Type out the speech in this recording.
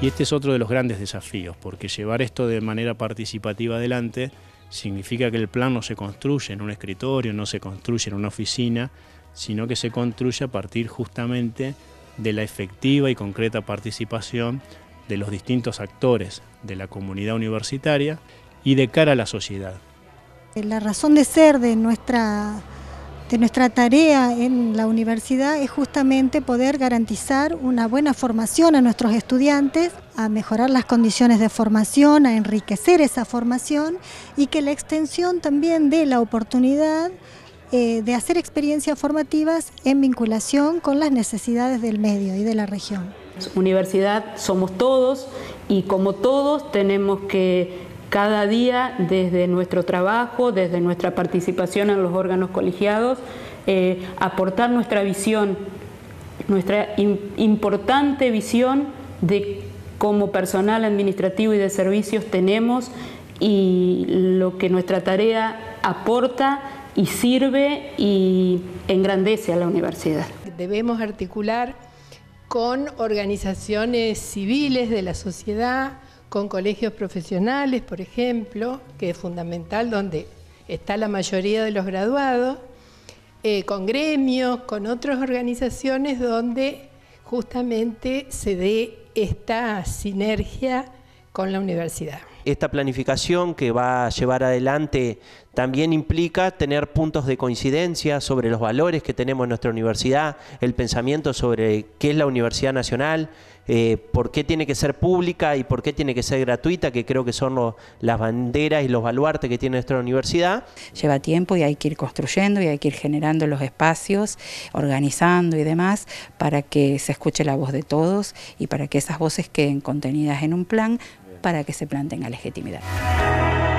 Y este es otro de los grandes desafíos, porque llevar esto de manera participativa adelante significa que el plan no se construye en un escritorio, no se construye en una oficina, sino que se construye a partir justamente de la efectiva y concreta participación de los distintos actores de la comunidad universitaria y de cara a la sociedad. La razón de ser de nuestra tarea en la universidad es justamente poder garantizar una buena formación a nuestros estudiantes, a mejorar las condiciones de formación, a enriquecer esa formación y que la extensión también dé la oportunidad de hacer experiencias formativas en vinculación con las necesidades del medio y de la región. Universidad somos todos y como todos tenemos que cada día desde nuestro trabajo, desde nuestra participación en los órganos colegiados, aportar nuestra visión, nuestra importante visión de cómo personal administrativo y de servicios tenemos y lo que nuestra tarea aporta y sirve y engrandece a la universidad. Debemos articular con organizaciones civiles de la sociedad, con colegios profesionales, por ejemplo, que es fundamental, donde está la mayoría de los graduados, con gremios, con otras organizaciones donde justamente se dé esta sinergia con la universidad. Esta planificación que va a llevar adelante también implica tener puntos de coincidencia sobre los valores que tenemos en nuestra universidad, el pensamiento sobre qué es la Universidad Nacional, por qué tiene que ser pública y por qué tiene que ser gratuita, que creo que son las banderas y los baluartes que tiene nuestra universidad. Lleva tiempo y hay que ir construyendo y hay que ir generando los espacios, organizando y demás, para que se escuche la voz de todos y para que esas voces queden contenidas en un plan para que ese plan tenga legitimidad.